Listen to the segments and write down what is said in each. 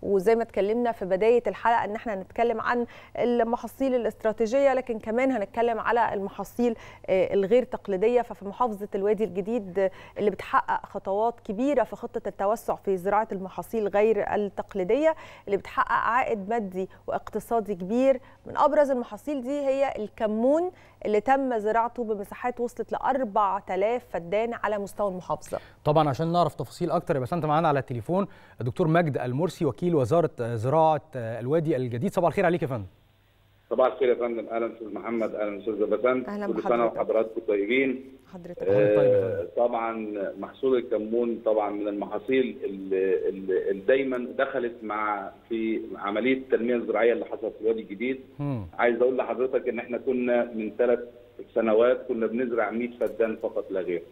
وزي ما اتكلمنا في بداية الحلقة ان احنا هنتكلم عن المحاصيل الاستراتيجية، لكن كمان هنتكلم على المحاصيل الغير تقليدية. ففي محافظة الوادي الجديد اللي بتحقق خطوات كبيرة في خطة التوسع في زراعة المحاصيل غير التقليدية اللي بتحقق عائد مادي واقتصادي كبير. من أبرز المحاصيل دي هي الكمون اللي تم زراعته بمساحات وصلت ل 4000 فدان على مستوى المحافظة. طبعا عشان نعرف تفاصيل أكتر يبقى أنت معانا على التليفون الدكتور مجد المرسي وكيل وزارة زراعة الوادي الجديد. صباح الخير عليك يا فندم. صباح الخير يا فندم. اهلا استاذ محمد، اهلا استاذ بسنت. اهلا كل سنه وحضراتكم طيبين. حضرتك طبعا محصول الكمون طبعا من المحاصيل اللي دايما دخلت في عمليه التنميه الزراعيه اللي حصلت في الوادي الجديد. عايز اقول لحضرتك ان احنا كنا من 3 سنوات كنا بنزرع 100 فدان فقط لا غير.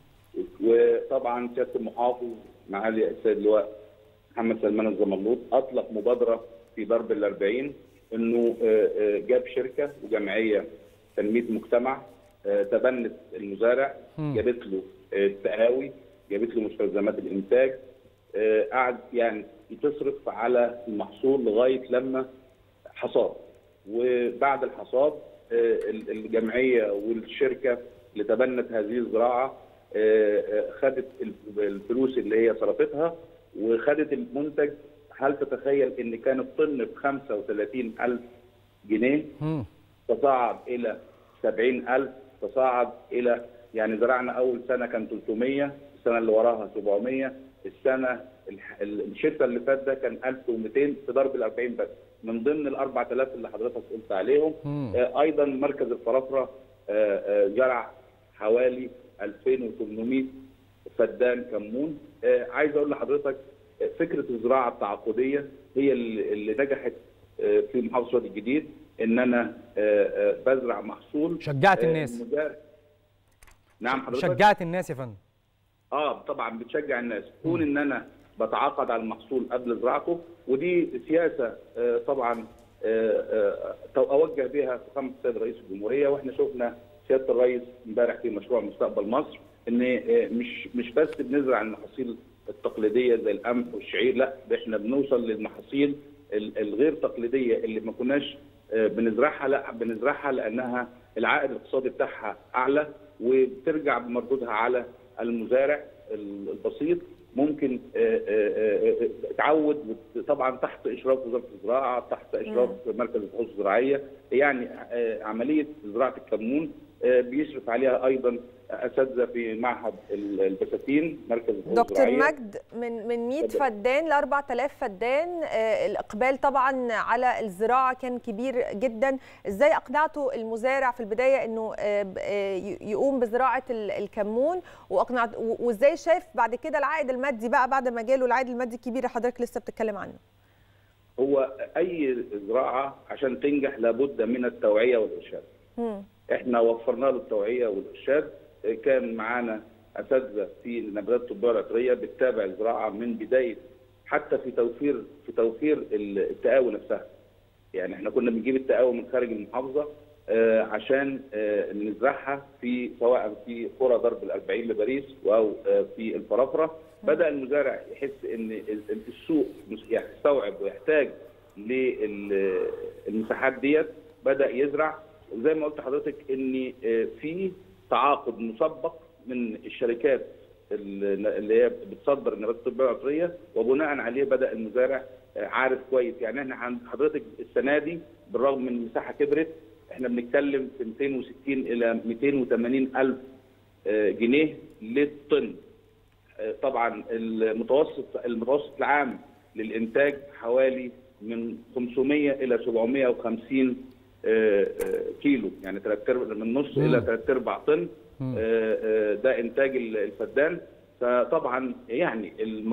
وطبعا سياده المحافظ معالي السيد اللواء محمد سلمان الزمرلوط اطلق مبادره في ضرب ال40 انه جاب شركه وجمعيه تنميه مجتمع تبنت المزارع، جابت له التقاوي، جابت له مستلزمات الانتاج، قعد يعني تصرف على المحصول لغايه لما حصاد. وبعد الحصاد الجمعيه والشركه اللي تبنت هذه الزراعه خدت الفلوس اللي هي صرفتها وخدت المنتج. هل تتخيل ان كان الطن ب 35,000 جنيه تصاعد الى 70,000، تصاعد الى يعني زرعنا اول سنه كان 300، السنه اللي وراها 700، السنه الشتاء اللي فات ده كان 1200 في ضرب ال40 بس من ضمن ال 4000 اللي حضرتك قلت عليهم. ايضا مركز الفرافره زرع حوالي 2800 فدان كمون. عايز اقول لحضرتك فكره الزراعه التعاقديه هي اللي نجحت في محافظه الوادي الجديد، ان انا بزرع محصول. شجعت الناس. نعم حضرتك. شجعت الناس يا فندم. طبعا بتشجع الناس. كون ان انا بتعاقد على المحصول قبل زراعته، ودي سياسه طبعا اوجه بها فخامه السيد رئيس الجمهوريه. واحنا شفنا سياده الرئيس امبارح في مشروع مستقبل مصر ان مش بس بنزرع المحاصيل التقليديه زي القمح والشعير، لا احنا بنوصل للمحاصيل الغير تقليديه اللي ما كناش بنزرعها، لا بنزرعها لانها العائد الاقتصادي بتاعها اعلى وبترجع بمردودها على المزارع البسيط. ممكن تعود طبعا تحت اشراف وزاره الزراعه، تحت اشراف مركز البحوث الزراعيه. يعني عمليه زراعه الكمون بيشرف عليها ايضا اساتذه في معهد البساتين مركز البحوث الزراعيه. دكتور مجد، من 100 فدان ل 4000 فدان الاقبال طبعا على الزراعه كان كبير جدا. ازاي اقنعتوا المزارع في البدايه انه يقوم بزراعه الكمون، وازاي شايف بعد كده العائد المادي بقى بعد ما جاله العائد المادي الكبير اللي حضرتك لسه بتتكلم عنه؟ هو اي زراعه عشان تنجح لابد من التوعيه والارشاد. احنا وفرنا له التوعيه والارشاد. كان معانا اساتذه في النباتات الطبيه والعطريه بتتابع الزراعه من بدايه، حتى في توفير التقاوي نفسها. يعني احنا كنا بنجيب التقاوي من خارج المحافظه عشان نزرعها سواء في قرى ضرب ال40 لباريس او في الفرافره. بدا المزارع يحس ان السوق يستوعب ويحتاج للمساحات ديت، بدا يزرع. وزي ما قلت لحضرتك ان في تعاقد مسبق من الشركات اللي هي بتصدر النباتات الطبيه والعطريه، وبناء عليه بدا المزارع عارف كويس. يعني احنا عند حضرتك السنه دي بالرغم من المساحه كبرت، احنا بنتكلم في 260 الى 280 الف جنيه للطن. طبعا المتوسط العام للانتاج حوالي من 500 الى 750 كيلو، يعني من نص الى 3/4 طن. ده انتاج الفدان. فطبعا يعني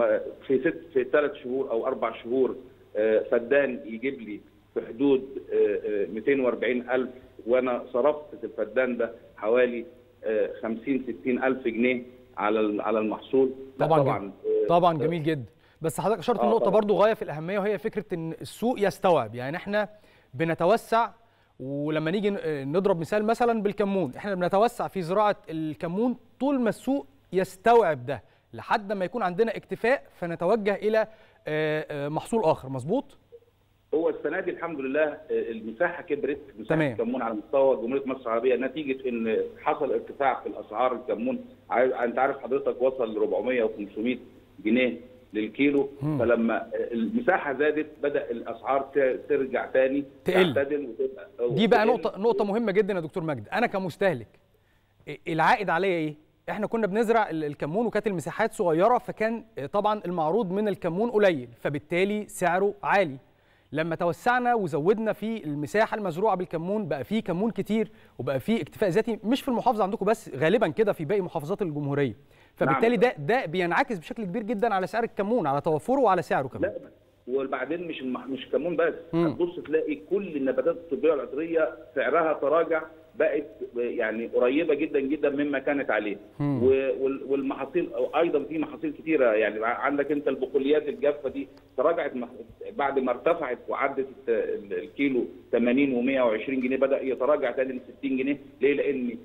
في 3 شهور او 4 شهور فدان يجيب لي في حدود 240,000، وانا صرفت في الفدان ده حوالي 50-60 الف جنيه على المحصول. طبعا جميل جدا. بس حضرتك اشرت النقطه برضو غايه في الاهميه، وهي فكره ان السوق يستوعب. يعني احنا بنتوسع، ولما نيجي نضرب مثال مثلا بالكمون، احنا بنتوسع في زراعه الكمون طول ما السوق يستوعب ده، لحد ما يكون عندنا اكتفاء فنتوجه الى محصول اخر. مظبوط؟ هو السنه دي الحمد لله المساحه كبرت، مساحه الكمون على مستوى جمهوريه مصر العربيه نتيجه ان حصل ارتفاع في الاسعار. الكمون انت عارف حضرتك وصل ل 400 و500 جنيه للكيلو، فلما المساحه زادت بدا الاسعار ترجع تاني تعتدل وتبقى. دي بقى نقطه مهمه جدا يا دكتور مجدي. انا كمستهلك العائد عليا ايه؟ احنا كنا بنزرع الكمون وكانت المساحات صغيره، فكان طبعا المعروض من الكمون قليل، فبالتالي سعره عالي. لما توسعنا وزودنا في المساحه المزروعه بالكمون بقى فيه كمون كتير وبقى فيه اكتفاء ذاتي، مش في المحافظه عندكم بس، غالبا كده في باقي محافظات الجمهوريه. فبالتالي ده بينعكس بشكل كبير جدا على سعر الكمون، على توفره وعلى سعره كمان. لا وبعدين مش كمون بس، هتبص تلاقي كل النباتات الطبيه والعطريه سعرها تراجع، بقت يعني قريبه جدا جدا مما كانت عليه. والمحاصيل ايضا في محاصيل كثيره، يعني عندك انت البقوليات الجافه دي تراجعت بعد ما ارتفعت وعدت الكيلو 80 و120 جنيه بدا يتراجع تاني ل 60 جنيه. ليه؟ لان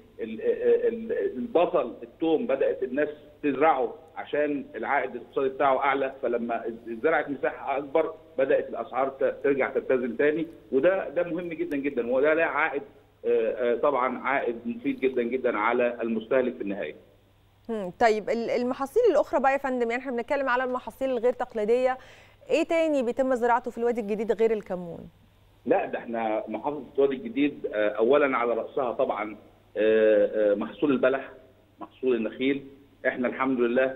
البصل الثوم بدات الناس تزرعه عشان العائد الاقتصادي بتاعه اعلى، فلما زرعت مساحه اكبر بدات الاسعار ترجع تتزن تاني، وده مهم جدا جدا، وده له عائد طبعا عائد مفيد جدا جدا على المستهلك في النهايه. طيب المحاصيل الاخرى بقى يا فندم، يعني احنا بنتكلم على المحاصيل الغير تقليديه، ايه تاني بيتم زراعته في الوادي الجديد غير الكمون؟ لا ده احنا محافظه الوادي الجديد اولا على راسها طبعا محصول البلح، محصول النخيل. احنا الحمد لله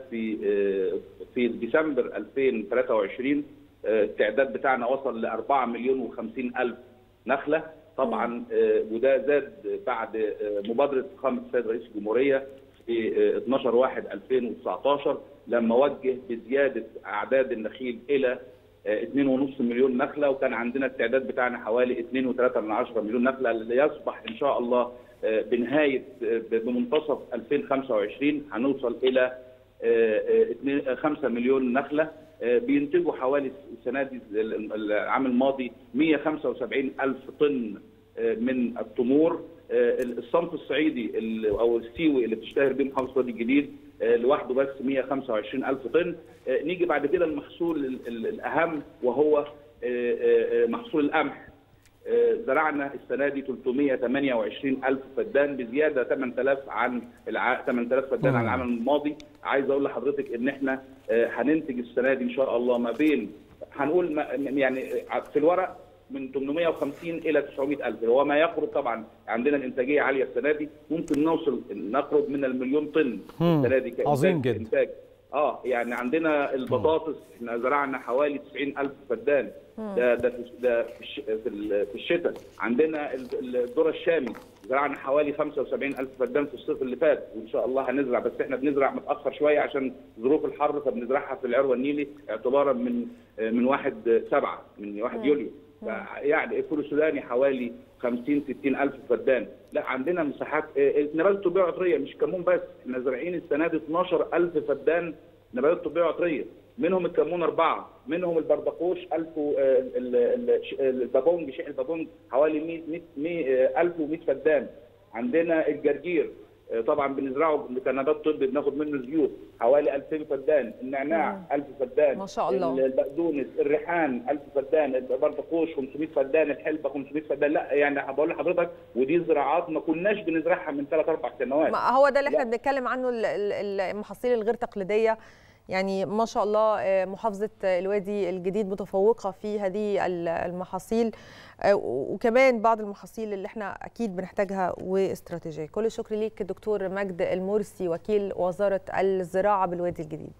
في ديسمبر 2023 التعداد بتاعنا وصل ل 4,050,000 نخله طبعا، وده زاد بعد مبادره فخامه السيد رئيس الجمهوريه في 12/1/2019 لما وجه بزياده اعداد النخيل الى 2.5 مليون نخله، وكان عندنا التعداد بتاعنا حوالي 2.3 مليون نخله، اللي يصبح ان شاء الله بنهايه بمنتصف 2025 هنوصل الى 5 مليون نخله. بينتجوا حوالي السنه دي العام الماضي 175,000 طن من التمور. الصنف الصعيدي او السيوي اللي بتشتهر به محافظه الوادي الجديد لوحده بس 125,000 طن. نيجي بعد كده المحصول الاهم وهو محصول القمح. زرعنا السنه دي 328,000 فدان بزياده 8,000 فدان عن العام الماضي. عايز اقول لحضرتك ان احنا هننتج السنه دي ان شاء الله ما بين هنقول يعني في الورق من 850 الى 900,000، هو ما يقرب. طبعا عندنا الانتاجيه عاليه السنه دي، ممكن نقرب من المليون طن السنه دي كإنتاج. عظيم جدا. يعني عندنا البطاطس احنا زرعنا حوالي 90,000 فدان، ده في الشتاء. عندنا الذره الشامي زرعنا حوالي 75,000 فدان في الصيف اللي فات، وان شاء الله هنزرع، بس احنا بنزرع متاخر شويه عشان ظروف الحر، فبنزرعها في العروه النيلي اعتبارا من 1/7 من 1 يوليو. يعني الفول السوداني حوالي 50-60,000 فدان. لا عندنا مساحات نباتات طبيه وعطريه، مش كمون بس، احنا زارعين السنه دي 12,000 فدان نباتات طبيه وعطريه، منهم الكمون 4، منهم البردقوش 1000، البابونج شيء البابونج حوالي 1,100 فدان. عندنا الجرجير طبعا بنزرعه كنبات طبي بناخد منه زيوت حوالي 2000 فدان، النعناع 1000 فدان ما شاء الله، البقدونس، الريحان 1000 فدان، البردقوش 500 فدان، الحلبه 500 فدان. لا يعني بقول لحضرتك ودي زراعات ما كناش بنزرعها من 3-4 سنوات. ما هو ده اللي احنا بنتكلم عنه، المحاصيل الغير تقليديه. يعني ما شاء الله محافظة الوادي الجديد متفوقة في هذه المحاصيل، وكمان بعض المحاصيل اللي احنا أكيد بنحتاجها واستراتيجية. كل الشكر ليك دكتور مجد المرسي، وكيل وزارة الزراعة بالوادي الجديد.